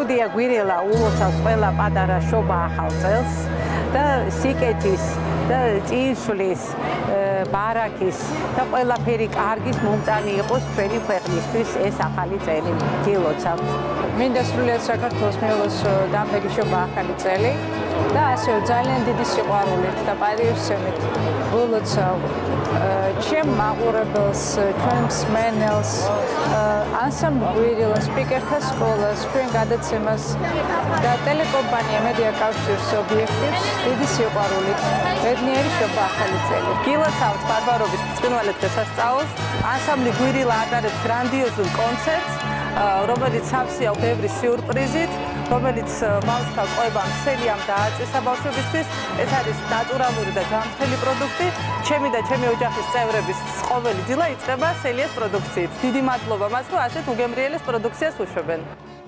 სტუდია გვირილა ულოცავს ყველა პატარა შობა ახალ წელს და სიკეთის და წინსვლის, ბარაქის და ყველაფერი კარგის მომტანი იყოს ჩვენი ქვეყნისთვის ეს ახალი წელი. გილოცავთ. მინდა სრულიად საქართველოს მიიღოს დამდეგი შობა ახალი წელი და ასევე ძალიან დიდი სიყვარულით და პატივისცემით ვილოცავ ჩემ მაყურებელს, ჩვენ მსმენელს, ანსამბლ გვირილას, სპიკერთა სკოლას, ჩვენ გადაცემას და ტელეკომპანია მედია კავშირს ობიექტივს დიდი სიყვარულით ბედნიერი შობა ახალი წელი. გილოცავთ ბარბარობის ბრწყინვალე დღესასწაულს, ანსამბლი გვირილა ატარებს გრანდიოზულ კონცერტს, რომელიც სავსეა ბევრი სიურპრიზით, რომელიც ბავშვთა კვებამ სელიამ დააწესა ბავშვებისთვის. ეს არის ნატურალური და ჯანმრთელი პროდუქტი. ჩემი და ჩემი ოჯახის წევრების ყოველი დილა იწყება სელიას პროდუქციით. დიდი მადლობა მას, რომ ასეთ უგემრიელეს პროდუქციას უშვებენ.